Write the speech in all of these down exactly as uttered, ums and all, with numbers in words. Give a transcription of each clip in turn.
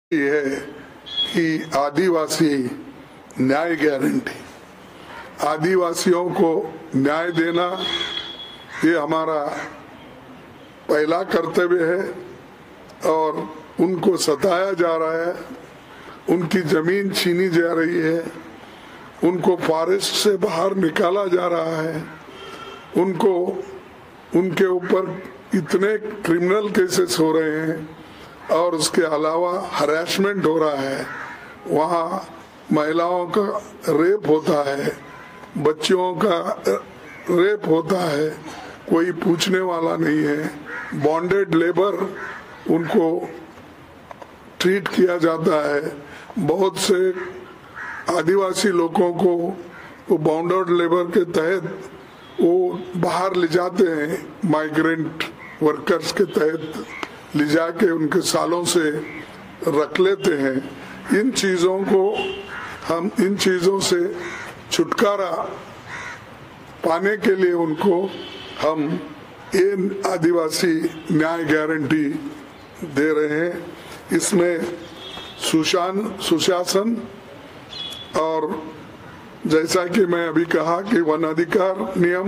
है कि आदिवासी न्याय गारंटी, आदिवासियों को न्याय देना ये हमारा पहला कर्तव्य है और उनको सताया जा रहा है, उनकी जमीन छीनी जा रही है, उनको फॉरेस्ट से बाहर निकाला जा रहा है, उनको उनके ऊपर इतने क्रिमिनल केसेस हो रहे हैं और उसके अलावा हरासमेंट हो रहा है, वहाँ महिलाओं का रेप होता है, बच्चों का रेप होता है, कोई पूछने वाला नहीं है, बॉन्डेड लेबर उनको ट्रीट किया जाता है। बहुत से आदिवासी लोगों को वो बॉन्डेड लेबर के तहत वो बाहर ले जाते हैं, माइग्रेंट वर्कर्स के तहत ले जाके उनके सालों से रख लेते हैं। इन चीज़ों को हम इन चीज़ों से छुटकारा पाने के लिए उनको हम ये आदिवासी न्याय गारंटी दे रहे हैं। इसमें सुशान सुशासन और जैसा कि मैं अभी कहा कि वन अधिकार नियम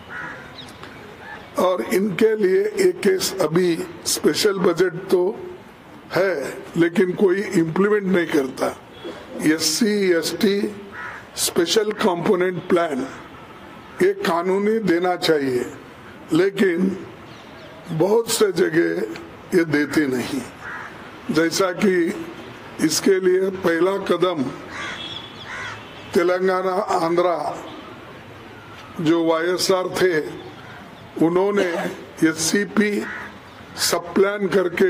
और इनके लिए एक अभी स्पेशल बजट तो है लेकिन कोई इम्प्लीमेंट नहीं करता। SC ST special component plan ये कानूनी देना चाहिए, लेकिन बहुत से जगह ये देते नहीं। जैसा कि इसके लिए पहला कदम तेलंगाना आंध्रा जो वाईएसआर थे उन्होंने एससीपी सब प्लान करके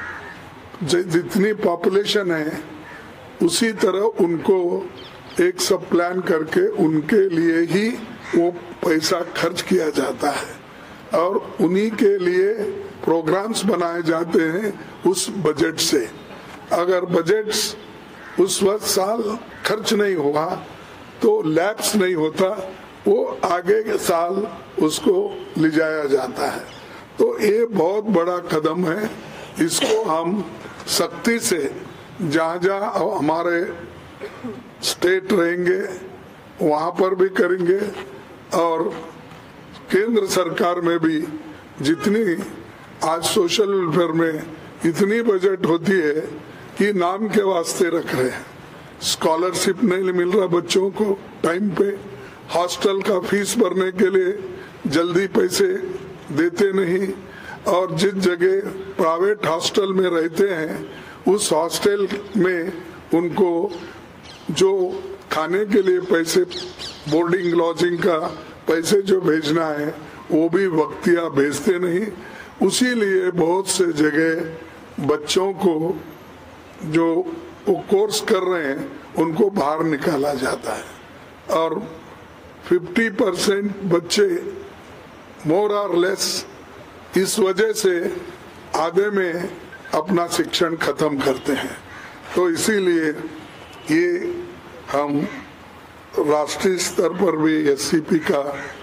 जितनी पॉपुलेशन है उसी तरह उनको एक सब प्लान करके उनके लिए ही वो पैसा खर्च किया जाता है और उन्हीं के लिए प्रोग्राम्स बनाए जाते हैं उस बजट से। अगर बजट्स उस वक्त साल खर्च नहीं हुआ तो लैप्स नहीं होता, वो आगे के साल उसको ले जाया जाता है। तो ये बहुत बड़ा कदम है, इसको हम सख्ती से जहाँ जहाँ हमारे स्टेट रहेंगे वहाँ पर भी करेंगे और केंद्र सरकार में भी जितनी आज सोशल वेलफेयर में इतनी बजट होती है कि नाम के वास्ते रख रहे हैं। स्कॉलरशिप नहीं मिल रहा बच्चों को टाइम पे, हॉस्टल का फीस भरने के लिए जल्दी पैसे देते नहीं और जिस जगह प्राइवेट हॉस्टल में रहते हैं उस हॉस्टल में उनको जो खाने के लिए पैसे, बोर्डिंग लॉजिंग का पैसे जो भेजना है वो भी वक्तिया भेजते नहीं। उसी लिए बहुत से जगह बच्चों को जो वो कोर्स कर रहे हैं उनको बाहर निकाला जाता है और पचास परसेंट बच्चे मोर और लेस इस वजह से आधे में अपना शिक्षण खत्म करते हैं। तो इसीलिए ये हम राष्ट्रीय स्तर पर भी एससीपी का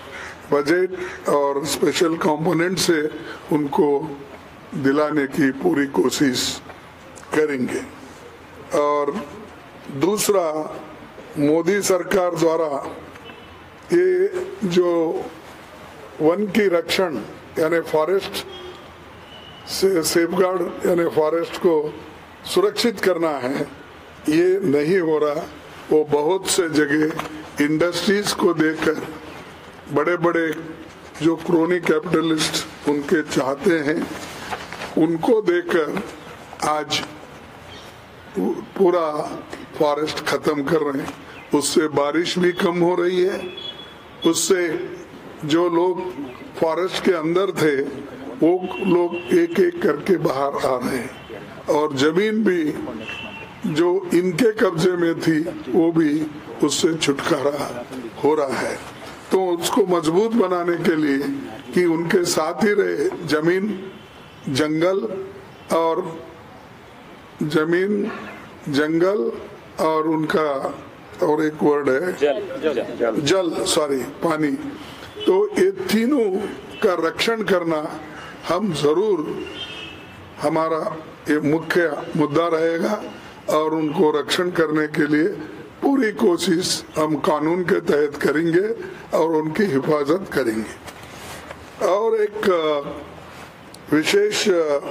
बजट और स्पेशल कंपोनेंट से उनको दिलाने की पूरी कोशिश करेंगे। और दूसरा, मोदी सरकार द्वारा ये जो वन की रक्षण यानी फॉरेस्ट से सेफगार्ड यानी फॉरेस्ट को सुरक्षित करना है, ये नहीं हो रहा। वो बहुत से जगह इंडस्ट्रीज को देकर बड़े बड़े जो क्रोनी कैपिटलिस्ट उनके चाहते हैं उनको देकर आज पूरा फॉरेस्ट खत्म कर रहे हैं। उससे बारिश भी कम हो रही है, उससे जो लोग फॉरेस्ट के अंदर थे वो लोग एक एक करके बाहर आ रहे हैं और जमीन भी जो इनके कब्जे में थी वो भी उससे छुटकारा हो रहा है। तो उसको मजबूत बनाने के लिए कि उनके साथ ही रहे जमीन, जंगल और जमीन, जंगल और उनका और एक वर्ड है जल, जल, जल, जल सॉरी पानी। तो ये तीनों का रक्षण करना हम जरूर हमारा ये मुख्य मुद्दा रहेगा और उनको रक्षण करने के लिए पूरी कोशिश हम कानून के तहत करेंगे और उनकी हिफाजत करेंगे। और एक विशेष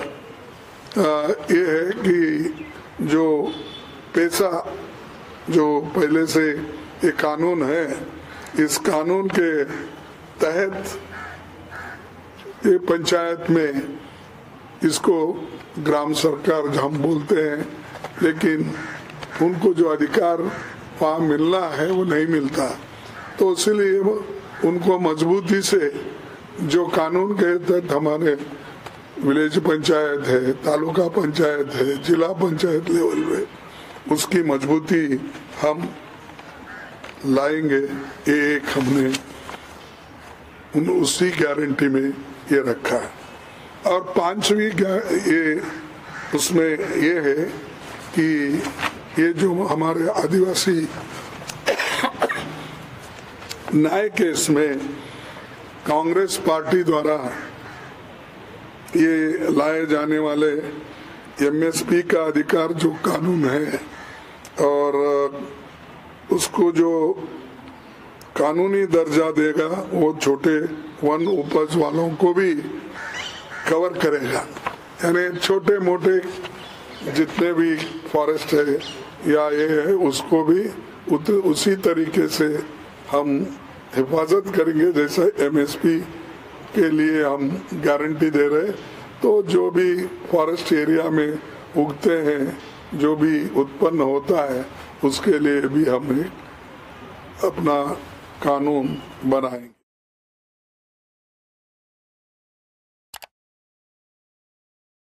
ये है कि जो पैसा जो पहले से ये कानून है, इस कानून के तहत ये पंचायत में इसको ग्राम सरकार हम बोलते हैं, लेकिन उनको जो अधिकार वहाँ मिलना है वो नहीं मिलता। तो इसलिए उनको मजबूती से जो कानून के तहत हमारे विलेज पंचायत है, तालुका पंचायत है, जिला पंचायत लेवल में, उसकी मजबूती हम लाएंगे। एक हमने उन उसी गारंटी में ये रखा है। और पांचवी ये उसमें ये है कि ये जो हमारे आदिवासी न्याय केस में कांग्रेस पार्टी द्वारा ये लाए जाने वाले एमएसपी का अधिकार जो कानून है और उसको जो कानूनी दर्जा देगा वो छोटे वन उपज वालों को भी कवर करेगा। यानी छोटे मोटे जितने भी फॉरेस्ट है या ये है उसको भी उत, उसी तरीके से हम हिफाजत करेंगे जैसा एमएसपी के लिए हम गारंटी दे रहे। तो जो भी फॉरेस्ट एरिया में उगते हैं, जो भी उत्पन्न होता है, उसके लिए भी हम अपना कानून बनाएंगे।